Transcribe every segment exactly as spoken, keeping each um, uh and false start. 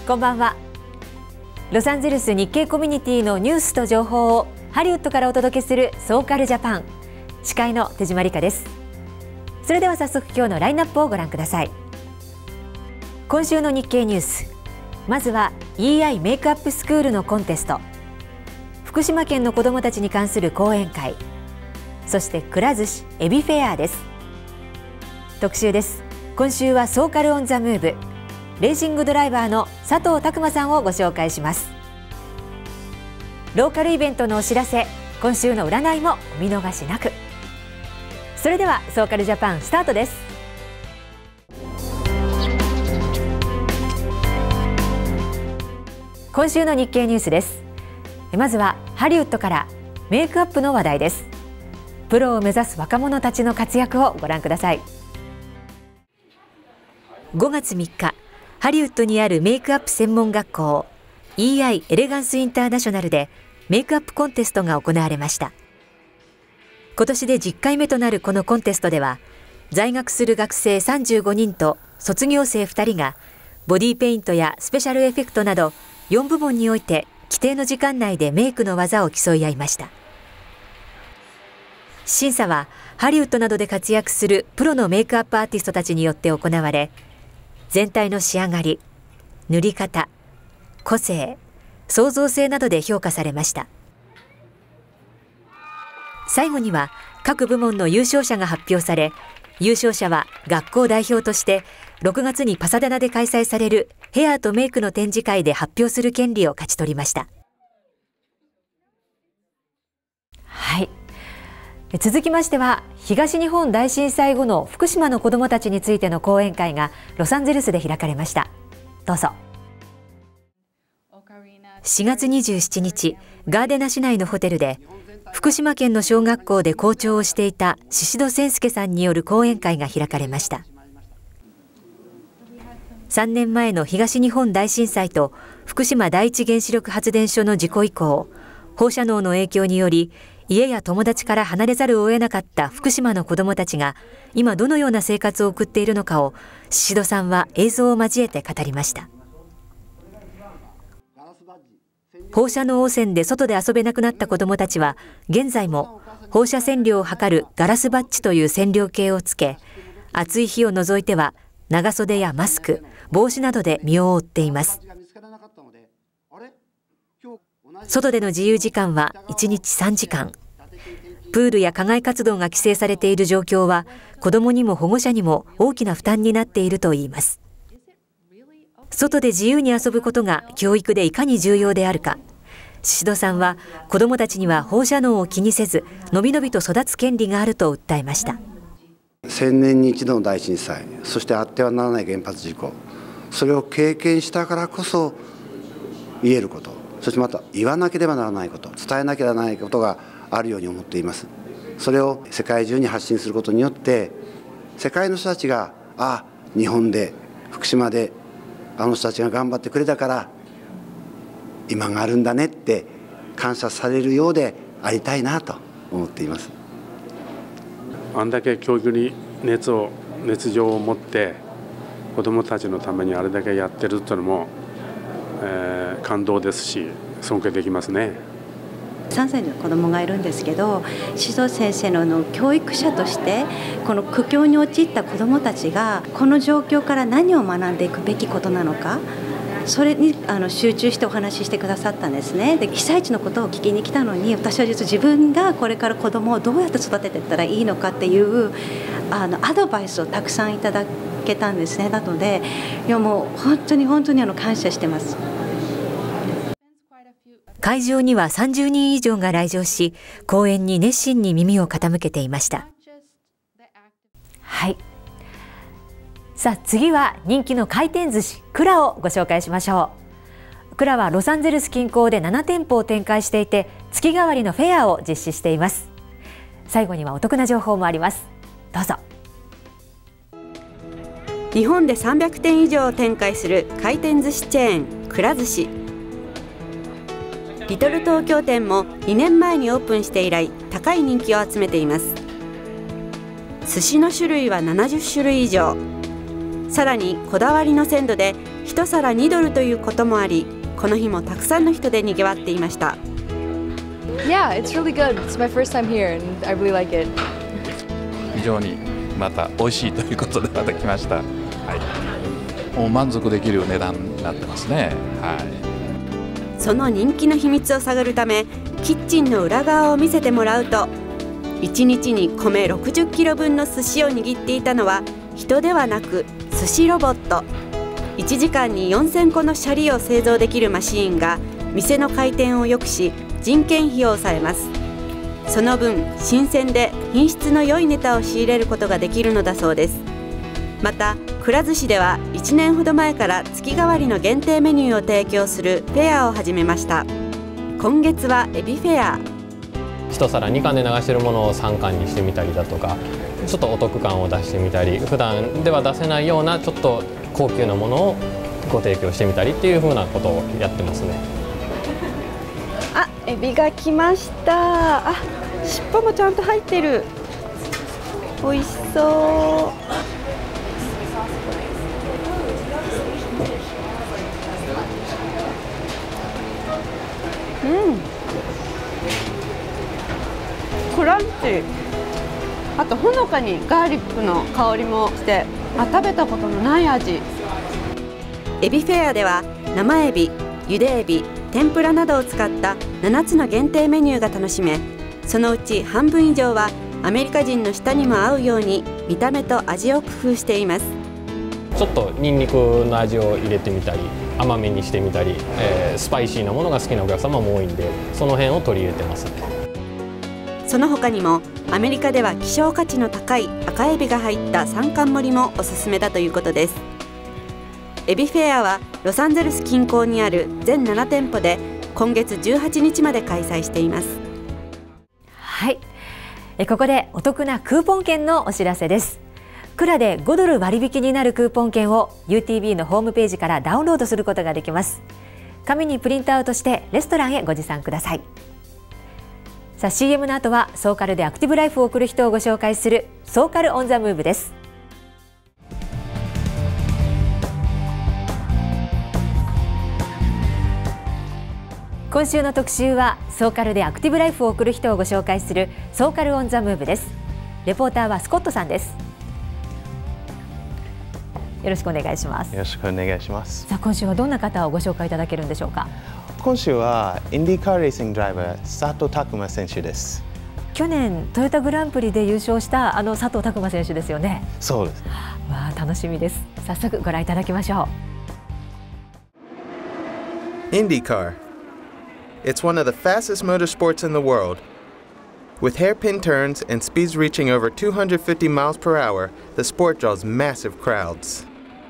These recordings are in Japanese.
こんばんは。ロサンゼルス日系コミュニティのニュースと情報をハリウッドからお届けするソーカルジャパン。司会の手島理香です。それでは早速今日のラインナップをご覧ください。今週の日経ニュース、まずは イーアイ メイクアップスクールのコンテスト、福島県の子どもたちに関する講演会、そしてくら寿司エビフェアです。特集です。今週はソーカルオンザムーブ、レーシングドライバーの佐藤拓磨さんをご紹介します。ローカルイベントのお知らせ、今週の占いもお見逃しなく。それではソーカルジャパンスタートです。今週の日経ニュースです。まずはハリウッドからメイクアップの話題です。プロを目指す若者たちの活躍をご覧ください。ごがつみっか、ハリウッドにあるメイクアップ専門学校 イーアイ エレガンスインターナショナルでメイクアップコンテストが行われました。今年でじゅっかいめとなるこのコンテストでは、在学する学生さんじゅうごにんと卒業生ふたりがボディペイントやスペシャルエフェクトなどよんぶもんにおいて規定の時間内でメイクの技を競い合いました。審査はハリウッドなどで活躍するプロのメイクアップアーティストたちによって行われ、全体の仕上がり、塗り方、個性、創造性などで評価されました。最後には各部門の優勝者が発表され、優勝者は学校代表としてろくがつにパサデナで開催されるヘアとメイクの展示会で発表する権利を勝ち取りました。はい。続きましては、東日本大震災後の福島の子どもたちについての講演会がロサンゼルスで開かれました。どうぞ。しがつにじゅうしちにち、ガーデナ市内のホテルで福島県の小学校で校長をしていた宍戸千介さんによる講演会が開かれました。さんねんまえの東日本大震災と福島第一原子力発電所の事故以降、放射能の影響により家や友達から離れざるを得なかった福島の子どもたちが今どのような生活を送っているのかを宍戸さんは映像を交えて語りました。放射能汚染で外で遊べなくなった子どもたちは現在も放射線量を測るガラスバッジという線量計をつけ、暑い日を除いては長袖やマスク、帽子などで身を覆っています。外での自由時間はいちにちさんじかん。プールや課外活動が規制されている状況は子どもにも保護者にも大きな負担になっているといいます。外で自由に遊ぶことが教育でいかに重要であるか、宍戸さんは子どもたちには放射能を気にせずのびのびと育つ権利があると訴えました。 せんねんに一度の大震災、そしてあってはならない原発事故、それを経験したからこそ言えること、そしてまた言わなければならないこと、伝えなければならないことがあるように思っています。それを世界中に発信することによって世界の人たちが、ああ日本で福島であの人たちが頑張ってくれたから今があるんだねって感謝されるようでありたいなと思っています。 あんだけ教育に熱を熱情を持って子どもたちのためにあれだけやってるっていうのも、えー、感動ですし尊敬できますね。 さんさいの子供がいるんですけど、宍戸先生 の, の教育者としてこの苦境に陥った子どもたちがこの状況から何を学んでいくべきことなのか、それにあの集中してお話ししてくださったんですね。で、被災地のことを聞きに来たのに、私は実は自分がこれから子どもをどうやって育てていったらいいのかっていうあのアドバイスをたくさんいただけたんですね。なのでいやもう本当に本当にあの感謝してます。 会場にはさんじゅうにん以上が来場し、講演に熱心に耳を傾けていました。はい。さあ次は人気の回転寿司クラをご紹介しましょう。クラはロサンゼルス近郊でななてんぽを展開していて、月替わりのフェアを実施しています。最後にはお得な情報もあります。どうぞ。 日本でさんびゃくてん以上を展開する回転寿司チェーンくら寿司。リトル東京店もにねんまえにオープンして以来高い人気を集めています。寿司の種類はななじゅっしゅるい以上。 さらにこだわりの鮮度で一皿にドルということもあり、この日もたくさんの人で賑わっていました。 Yeah, it's really good. It's my first time here and I really like it. 非常にまた美味しいということでまた来ました。はい。もう満足できる値段になってますね。はい。 その人気の秘密を探るため、キッチンの裏側を見せてもらうと、いちにちに米ろくじゅっキロぶんの寿司を握っていたのは人ではなく寿司ロボット。いちじかんによんせんこのシャリを製造できるマシーンが店の回転を良くし、人件費を抑えます。その分新鮮で品質の良いネタを仕入れることができるのだそうです。またくら寿司ではいちねんほど前から月替わりの限定メニューを提供するフェアを始めました。今月はエビフェア。 一皿にかんで流しているものをさんかんにしてみたりだとか、ちょっとお得感を出してみたり、普段では出せないようなちょっと高級なものをご提供してみたりっていう風なことをやってますね。 あ、エビが来ました。あ、尻尾もちゃんと入ってる。美味しそう。うん。クランチ。あとほのかにガーリックの香りもして、あ、食べたことのない味。エビフェアでは生エビ、ゆでエビ、天ぷらなどを使ったななつの限定メニューが楽しめ、そのうち半分以上はアメリカ人の舌にも合うように見た目と味を工夫しています。 ちょっとニンニクの味を入れてみたり、甘めにしてみたり、えー、スパイシーなものが好きなお客様も多いんで、その辺を取り入れてますね。 その他にもアメリカでは希少価値の高い赤エビが入った三貫盛りもおすすめだということです。エビフェアはロサンゼルス近郊にある全ななてんぽで今月じゅうはちにちまで開催しています。 はい、えここでお得なクーポン券のお知らせです。クラでごドル割引になるクーポン券を ユーティービー のホームページからダウンロードすることができます。紙にプリントアウトしてレストランへご持参ください。さあ シーエム の後はソーカルでアクティブライフを送る人をご紹介するソーカルオンザムーブです。今週の特集はソーカルでアクティブライフを送る人をご紹介するソーカルオンザムーブです。レポーターはスコットさんです。よろしくお願いします。 よろしくお願いします。 さあ今週はどんな方をご紹介いただけるんでしょうか。 今週はインディーカーレーシングドライバー佐藤拓磨選手です。 去年トヨタグランプリで優勝したあの佐藤拓磨選手ですよね。 そうです。 わあ楽しみです。早速ご覧いただきましょう。IndyCar. It's one of the fastest motorsports in the world. With hairpin turns and speeds reaching over two hundred fifty miles per hour, the sport draws massive crowds.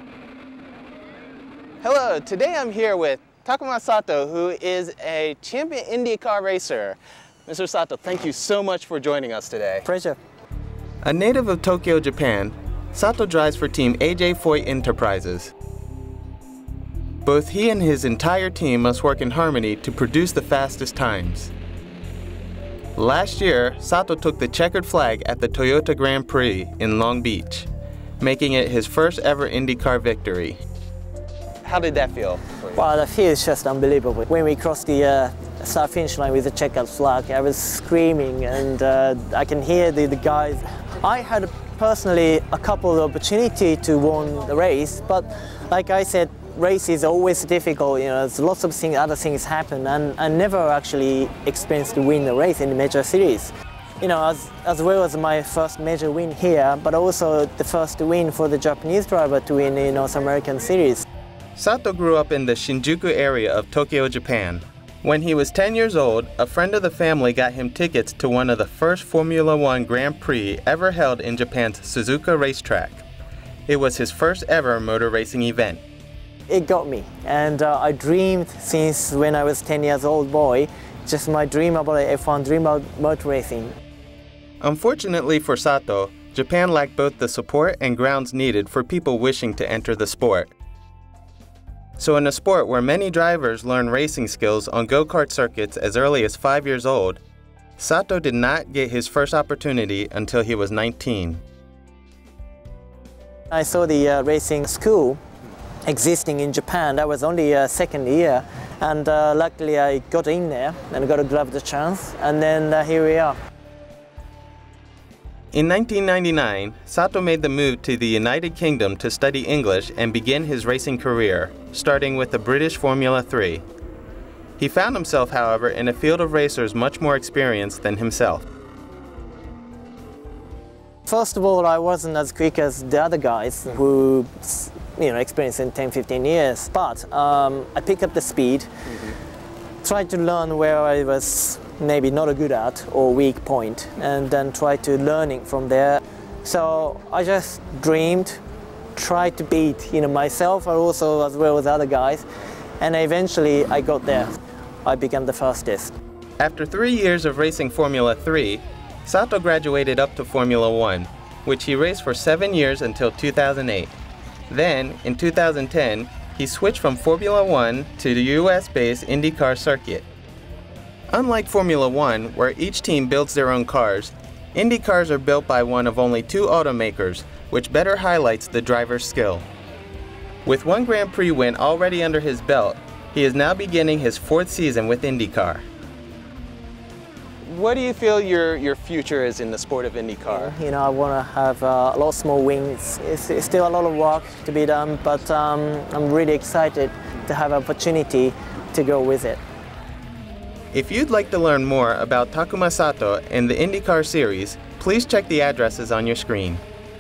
Hello, today I'm here with Takuma Sato, who is a champion IndyCar racer. Mister Sato, thank you so much for joining us today. Pleasure. A native of Tokyo, Japan, Sato drives for Team A J Foyt Enterprises. Both he and his entire team must work in harmony to produce the fastest times. Last year, Sato took the checkered flag at the Toyota Grand Prix in Long Beach, making it his first ever IndyCar victory. How did that feel? Wow, the feel is just unbelievable. When we crossed the uh, start finish line with the checkered flag, I was screaming, and uh, I can hear the, the guys. I had personally a couple of opportunity to win the race, but like I said, race is always difficult. You know, there's lots of things, other things happen, and I never actually experienced to win the race in the major series. You know, as, as well as my first major win here, but also the first win for the Japanese driver to win in North American series. Sato grew up in the Shinjuku area of Tokyo, Japan. When he was ten years old, a friend of the family got him tickets to one of the first Formula One Grand Prix ever held in Japan's Suzuka racetrack. It was his first ever motor racing event. It got me, and uh, I dreamed since when I was ten years old boy, just my dream about F one, dream about motor racing. Unfortunately for Sato, Japan lacked both the support and grounds needed for people wishing to enter the sport. So in a sport where many drivers learn racing skills on go-kart circuits as early as five years old, Sato did not get his first opportunity until he was nineteen. I saw the uh, racing school existing in Japan. That was only a second year, and uh, luckily I got in there and got to grab the chance, and then uh, here we are. In nineteen ninety-nine, Sato made the move to the United Kingdom to study English and begin his racing career, starting with the British Formula three. He found himself, however, in a field of racers much more experienced than himself. First of all, I wasn't as quick as the other guys who, you know, experienced in ten, fifteen years, but um, I picked up the speed, mm-hmm. tried to learn where I was maybe not a good at or weak point, and then tried to learning from there. So I just dreamed, tried to beat, you know, myself, but also as well as other guys, and eventually I got there. I became the fastest. After three years of racing Formula three, Sato graduated up to Formula one, which he raced for seven years until two thousand eight. Then, in two thousand ten, he switched from Formula one to the U S-based IndyCar circuit. Unlike Formula one, where each team builds their own cars, Indy cars are built by one of only two automakers, which better highlights the driver's skill. With one Grand Prix win already under his belt, he is now beginning his fourth season with IndyCar. What do you feel your, your future is in the sport of IndyCar? You know, I want to have uh, a lot more wins. It's, it's still a lot of work to be done, but um, I'm really excited to have an opportunity to go with it. If you'd like to learn more about Takuma Sato and the IndyCar series, please check the addresses on your screen.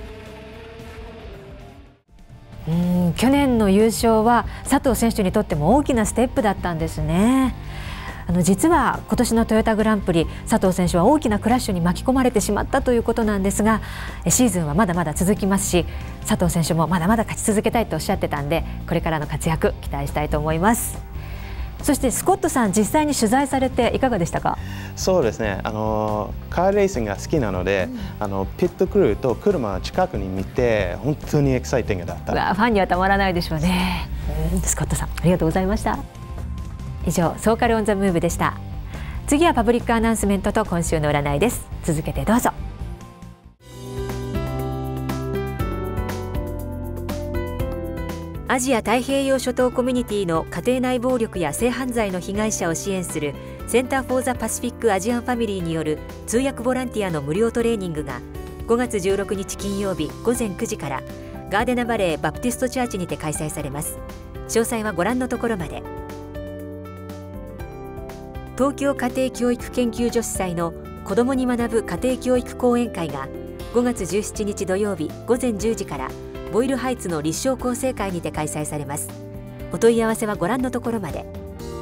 うん、去年の優勝は佐藤選手にとっても大きなステップだったんですね。あの実は今年のトヨタグランプリ、佐藤選手は大きなクラッシュに巻き込まれてしまったということなんですが、シーズンはまだまだ続きますし、佐藤選手もまだまだ勝ち続けたいとおっしゃってたんで、これからの活躍期待したいと思います。そしてスコットさん、実際に取材されていかがでしたか？ そうですね、あのカーレーシングが好きなので、うん、あのピットクルーと車を近くに見て本当にエキサイティングだった。 わあ、ファンにはたまらないでしょうね。スコットさん、ありがとうございました。以上、ソーカルオンザムーブでした。次はパブリックアナウンスメントと今週の占いです。続けてどうぞ。アジア太平洋諸島コミュニティの家庭内暴力や性犯罪の被害者を支援するセンター・フォー・ザ・パシフィック・アジアン・ファミリーによる通訳ボランティアの無料トレーニングがごがつじゅうろくにち金曜日ごぜんくじからガーデナバレーバプティストチャーチにて開催されます。詳細はご覧のところまで。東京家庭教育研究女子祭の子どもに学ぶ家庭教育講演会がごがつじゅうしちにち土曜日ごぜんじゅうじからボイルハイツの立正厚生会にて開催されます。お問い合わせはご覧のところまで。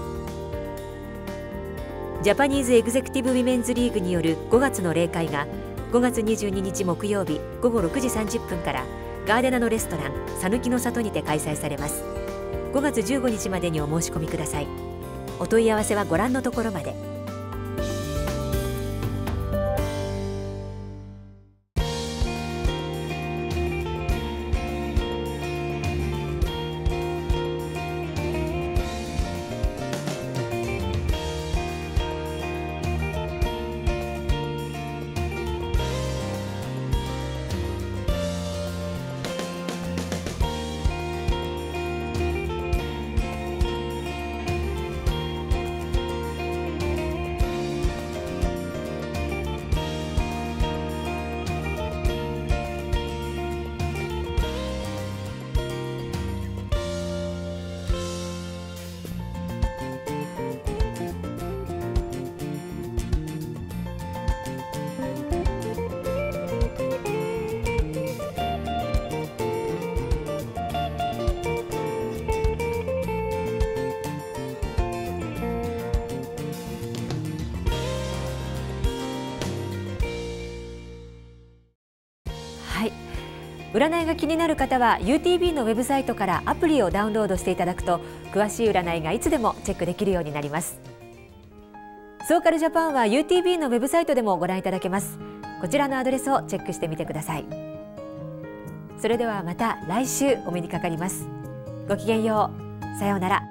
ジャパニーズエグゼクティブウィメンズリーグによるごがつの例会がごがつにじゅうににち木曜日ごごろくじさんじゅっぷんからガーデナのレストランさぬきの里にて開催されます。ごがつじゅうごにちまでにお申し込みください。お問い合わせはご覧のところまで。占いが気になる方は ユーティービー のウェブサイトからアプリをダウンロードしていただくと詳しい占いがいつでもチェックできるようになります。ソーカルジャパンは ユーティービー のウェブサイトでもご覧いただけます。こちらのアドレスをチェックしてみてください。それではまた来週お目にかかります。ごきげんよう。さようなら。